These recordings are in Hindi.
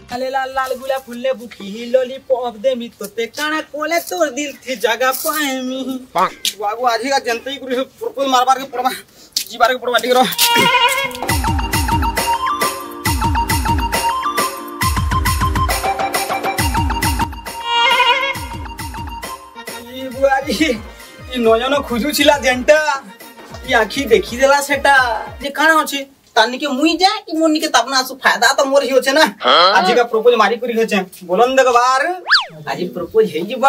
अले लाल लाल गुला फुल्ले बुकी लॉलीपॉप दे मी तोते काना कोले तोर दिल थी जगह पाए मी बाबू आधी का जनता ही प्रपोज मारबार के पड़वा जीबार के पड़वा टिकरो ई बुआरी ई नयन खुजु छिला जेंटा ई आखी देखि देला सेटा जे काना अछि तानी के मुई जाए कि मोनी के तपना आसु फायदा तो मोर ही होछे ना आज का प्रपोज मारी करी होछे बोलन देख बार आज प्रपोज हे जिबा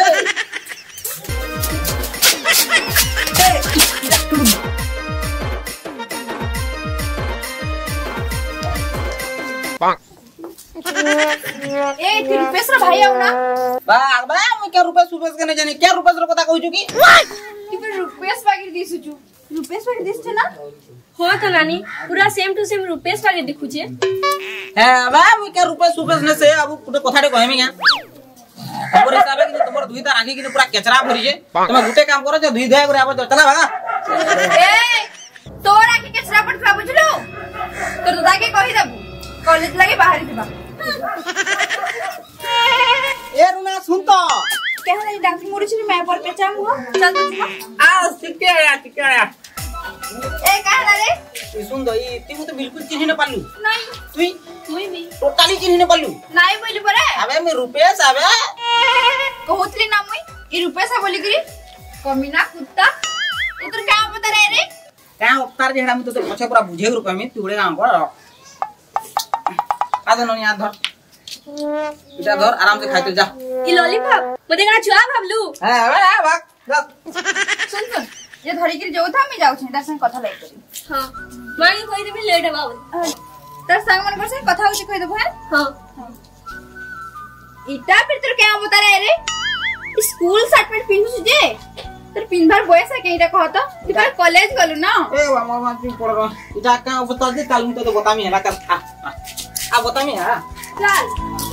ए ती रुपेश रे भाई आउ ना बा मैं क्या रुपेश के नहीं जाने क्या रुपेश रो कथा कहू छु की ती पर रुपेश बागी दिसु छु रुपेश बागी दिस छ ना हो तो नानी पूरा सेम टू सेम रुपेश बागी देखु छे हां बा मैं क्या रुपेश ने से अब गुटे कथाटे कहमी क्या हमर हिसाब है कि तुमर दुईता राखी कि पूरा केचरा भरी जे तुम गुटे काम करो जे दुई धया करे आबो चला भागा ए तोरा के केचरा पट खा बुझलो तो दादा के कहि दबु कॉलेज लागे बाहर दिबा ए रुना सुन तो क्या है डांसिंग मोरी छी मैं पर पेचा मु चल तो आ सिक्के आया ए कहा रे ई सुन दो ई ती तो बिल्कुल चिन्ह न पालू नहीं तुई भी टोटली चिन्ह न पालू नहीं बोली परे अबे मैं रुपेश अबे कहतली ना मुई ई रुपेश बोली करी कमीना कुत्ता उतर का पता रे क्या उपकार जेड़ा मैं तो पछे पूरा बुझे रुपे में तुड़े काम कर आ दोनों याद धर इटा धर आराम से खाते जा ई लॉलीपॉप मते का छुआ भाबलू हां अबे भाग सुन ये धरी के जो था मैं जाऊ छी दर्शन कथा लाई करी हां मांगी कोई देबी लेट बाबू तर संग मन से कथा होची कहि देबो है हां इटा फिर तोर क्या बता रे स्कूल शर्ट पैंट पिन्हु जे तर पिनभर बयस है केइटा कहत तू पर कॉलेज गलु ना ए मामा तू पड़ ग इटा का बता दे काल तो बतामी है ना कर आ बतामी है चल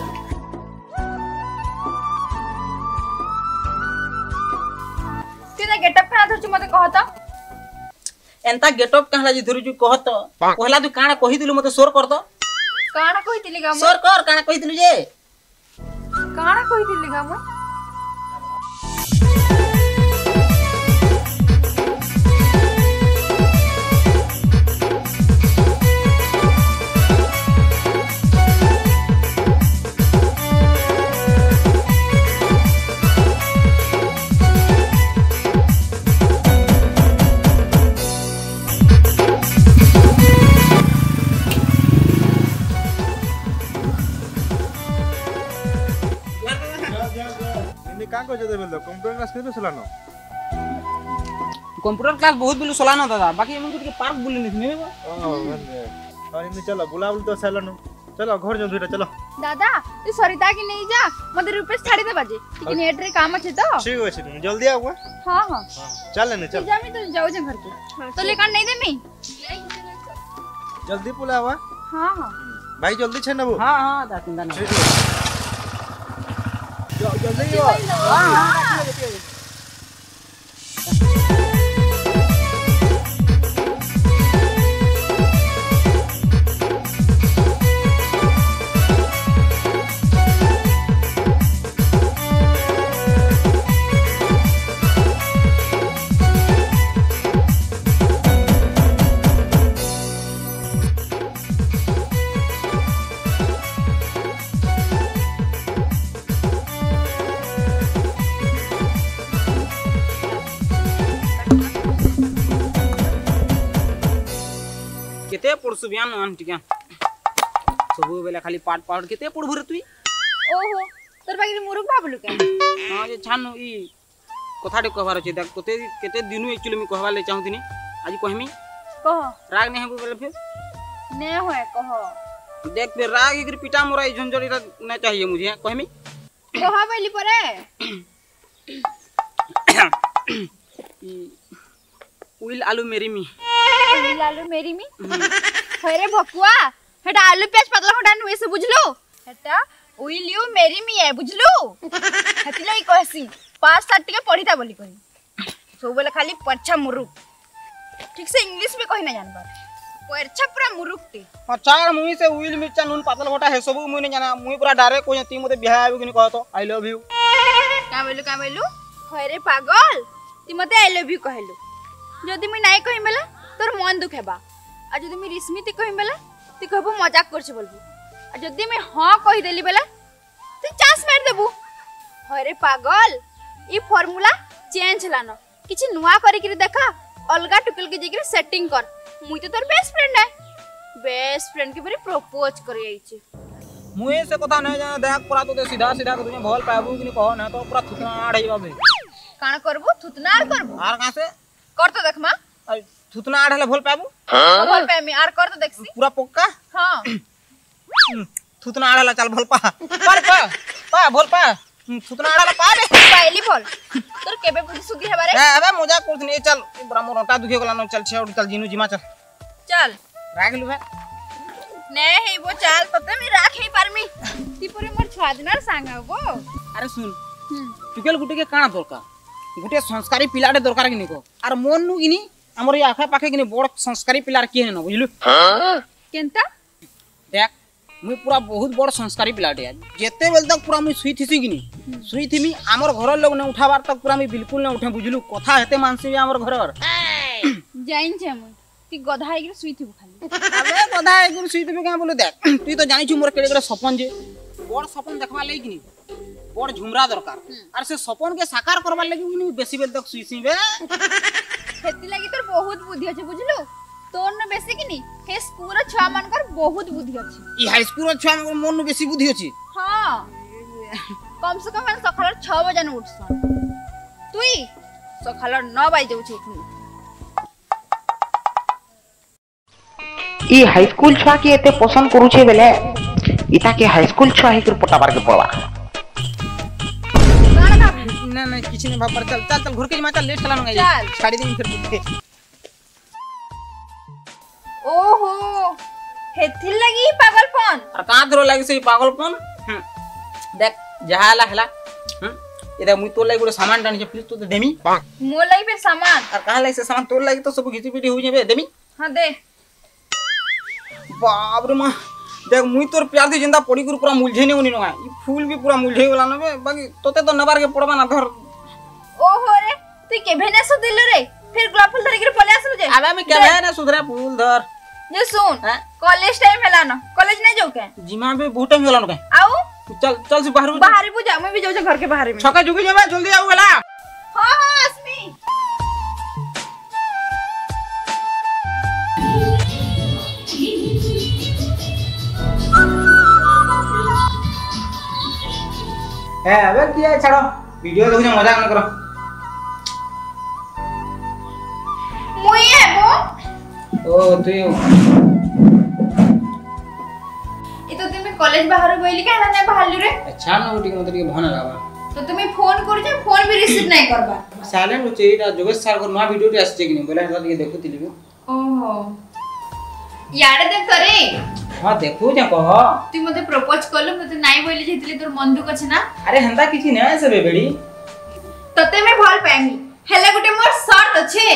तेरा गेटअप कना धरछु मते कहत एंता गेटअप कहला जी धरु कहत पहला तू काना कहि दिलु मते सोर कर दो काना कहितिली गा सोर कर काना कहि दिलु जे काना कहितिली गा म कंप्यूटर क्लास केबे सलानो कंप्यूटर क्लास बहुत बिलु सलानो दादा बाकी हम के पार्क बुलि नहीं और इन चलो बुलावल तो सलानो चलो घर जो दुटा चलो दादा तू सरिता की नहीं जा मते रुपेश छाड़ी दे बाजे लेकिन एड्रे काम अछि तो ठीक अछि तुम जल्दी आओ हां हां चल लेने चल जा मैं तो जाऊ जे घर के तो लेकर नहीं दे मी जल्दी बुलावा हां हां भाई जल्दी छे नबो हां हां दा चिंता नहीं जल्दी आओ हां केते पड़सु बियान आंटी क्या सब बेला खाली पाठ पाठ केते पढ़बु रे तुई ओहो तोर बाकी मुरुख भाबलु के हां जे छान ई कथाटे कहबार छै देख केते केते दिनु एक्चुअली मी कहबा ले चाहूतिनी आज कहमी कह राग नहीं हेबु बेला फिर ने होए कह देख फिर राग इकर पिटा मोरा झंझट इरा नहीं चाहिए मुझे कहमी कह बैली परे उइल आलू मेरी मी उइल आलू मेरी मी होय रे भकुआ हेटा आलू प्याज पतला होटा नुए से बुझलो हेटा उइल यू मेरी मी है बुझलु हतिला ई कहसी 5-7 टिके पढ़ीता बोली कही सब बेला खाली पछा मुरु ठीक से इंग्लिश में कहि ना जानबा परछा पूरा मुरुकते चार मुई से उइल मिर्चा नून पातल घोटा है सब मुई नहीं जाना मुई पूरा डायरेक्ट कोई ती मते बिहा आबे कि कहतो आई लव यू का बोलू होरे पागल ती मते आई लव यू कहलु जदी मैं नाइ कहि बेला तोर मन दुख हेबा आ जदी मैं रिस्मिति कहि बेला ती कहबो मजाक करछ बोलबू आ जदी मैं हां कहि देली बेला ती चांस मार देबू होरे पागल ई फार्मूला चेंज लानो किछि नुवा करि कि देखा अलगा टुकल के जेकरे सेटिंग कर मुई तो तोर बेस्ट फ्रेंड है बेस्ट फ्रेंड के बरे प्रपोज कर आइछि मुई से कथा नहीं जाना देख पूरा तो सीधा सीधा तुझे भल पाबू कि कहो ना तो पूरा थुतना आड़ हेबा बे काना करबू थुतनार करबू आर कहां से कर तो देख मां थुतना आड़ हेले भल पाबू भल पे मी आर कर तो देखसी पूरा पक्का हां थुतना आड़ चल भल पा पा भल पा थुतना आड़ पा रे पाइली भल तोर केबे बुद्धि सुद्धि हेबारे अबे मजाक करथनी चल बड़ा मोर रोटा दुखे गला न चल छे चल जीनू जिमा चल चल राख लु बे ने हे वो चल तते मी राख ही पारमी ती परे मोर छुआ दिनार सांगा गो अरे सुन टुकेल गुटे के काना दरकार गुटे संस्कारी पिलाटे दरकार कि निको आर मन नु किनी हमर या आखा पाखे किनी बड़ संस्कारी पिलार के न बुझलु केनता देख मुई पूरा बहुत बड़ संस्कारी पिलाटे जेते बेल तक पूरा मुई सुई थिसी किनी सुई थिमी हमर घर लोग न उठाबार तक पूरा मुई बिल्कुल न उठे बुझलु कथा हेते मानसी हमर घरर जाइन छे मुई ती गधा आइके सुई थिबु खाली अबे गधा आइके सुई थिबु का बोले देख तू तो जानि छु मोर केड़े केड़े सपन जे बड़ सपन देखबा लई किनी बड़ झुमरा दरकार आर से सपन के साकार करबा लागि किनी बेसी बेल तक सुई सिबे हेती लागि तोर बहुत बुद्धि अछि बुझलु तोर न बेसी किनी हे स्कूल छुआ मानकर बहुत बुद्धि अछि ई हाई स्कूल छुआ मन नु बेसी बुद्धि अछि हां कम से कम सकाळ 6 बजे न उठसन तुई सकाळ 9 बजे उठ उठनु ई हाई स्कूल छुआ के एते पसंद करू छे बेले इता के हाई स्कूल छुआ ही कर पटाबार के पड़वा ना ना किछि ने भापर चल चल चल घर के माता लेट चला न चल। साड़ी दिन फिर बुझे ओहो हेथि लगी पागलपन और कहां धरो लागी से पागलपन देख जहाला हला इधर मुई तोर लागी गोटे सामान डानी छे प्लीज तो देमी मो लई पे सामान और कहां लागी से सामान तोर लागी तो सब घिची पिटी हो जेबे देमी हां दे बाप रे मां देख मुई तोर प्यार दी जिंदा पड़ी गुरु पूरा मुलझे ने उनी नगा ई फूल भी पूरा मुलझे गेला नबे बाकी तोते तो नबार के पड़बा ना धर ओहो रे तू केभे ने सु दिल रे फिर गुलाब फूल धरि के पले आसु जे अबे मैं केभे ने सुधरा फूल धर ये सुन हां कॉलेज टाइम हेला न कॉलेज नहीं जाऊ के जिमा भी बहुत टाइम गेला नगा आऊ चल चल से बाहर बाहर बुझा मैं भी जाऊ घर के बाहर में छका जुगी जेबे जल्दी आऊ गेला हां हां अस्मी ए अबे किया छाड़ो वीडियो देखो मजाक न करो मुई है वो ओ तू ई तो तुम कॉलेज बाहर गइली का ना बाहर रे अच्छा न उठी मतलब के भन लावा तो तुम्हें फोन कर जे फोन भी रिसीव नहीं करबा साइलेंट होचे एटा जोगेश सर को नया वीडियो टे आछे कि नहीं बोला हला ये देखो तिली ओहो यारे देख करे हां देखो जा कह तू मते प्रपोज करलु मते नाइ बोली जेतली तोर मन दुख अछि ना अरे हंदा किछि नै सबे बेड़ी तते मैं भल पाएमी हेले गुटे मोर शर्त अछि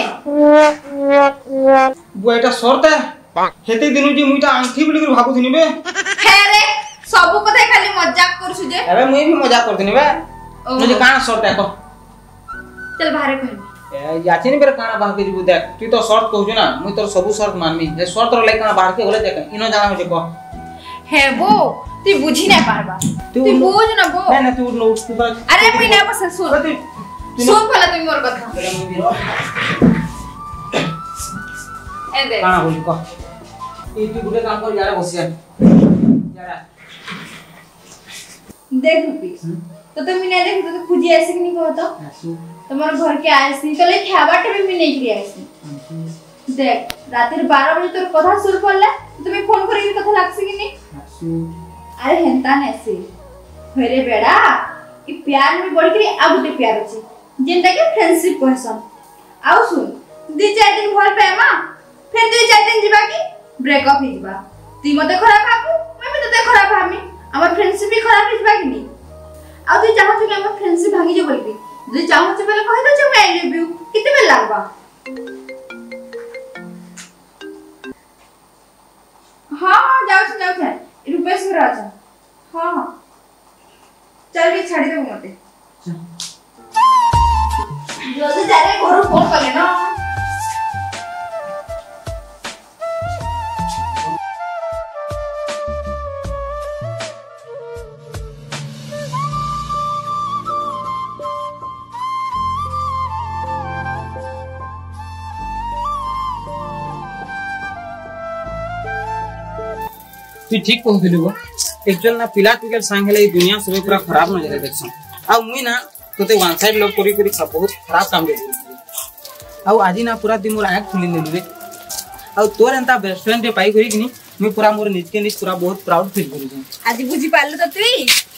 वो एटा शर्त है हेते दिनु जी मुइटा आंखी बिली कर भाबु थिनी बे हे रे सब कथा खाली मजाक करछु जे अबे मुई भी मजाक करथिनी बे मुझे काना शर्त है को चल बाहर कहमी ए याचिनी बेर काना बाहर के जीबु देख तू तो शर्त कहू ना मुई तोर सब शर्त मानमी ए शर्त रो ले काना बाहर के गले देख इनो जाना होचे को हे वो तू बुझी नहीं पारबा तू बुझ ना वो नहीं नहीं तू उठ तू अरे मुई ना बस सुन सुन पहला तुम मोर कथा ए दे काना बोली को ई तू गुटे काम कर यारा बसिया यारा देख रुपी तो तुम नहीं देख तो खुजी ऐसे कि नहीं कहतो तुम्हारे घर के आइसनी तो ले खाबाटे भी नहीं करी आइसनी देख रातिर 12 बजे तोर कथा सुर पड़ला तुम्हें फोन करी कथा लागसी कि नहीं अरे हेंता नेसी होरे बेड़ा ई प्यार में बढ़ के आ गुटे प्यार अछि जेंटा के फ्रेंडशिप कहसन आउ सुन 2-4 दिन भल पेमा फिर 2-4 दिन जीवा की ब्रेकअप ही जीवा ती मते खराब भाबू मैं भी तते खराब भाबी हमर फ्रेंडशिप भी खराब हिजबा कि नहीं आ तू चाहत कि हमर फ्रेंडशिप भांगी जे बोलबी जे चाहत से पहले कहि दे मैं रिव्यू कितने बेल लागबा अच्छा हाँ हाँ चल भी छाड़ी दे मते जल्दी जा रे घर फोन कले ना तू ठीक कहलु एक्चुअल ना पिला टुकेल सांग हेले दुनिया सब पूरा खराब नजर देखछ आ मुई ना तोते वन साइड लोग करी करी सब बहुत खराब काम दे आ आजी ना पूरा दिन मोर आंख खुली लेलु रे आ तोर एंता बेस्ट फ्रेंड रे पाई करी कि मुई पूरा मोर निज के निज पूरा बहुत प्राउड फील करू आज बुझी पालु त तुई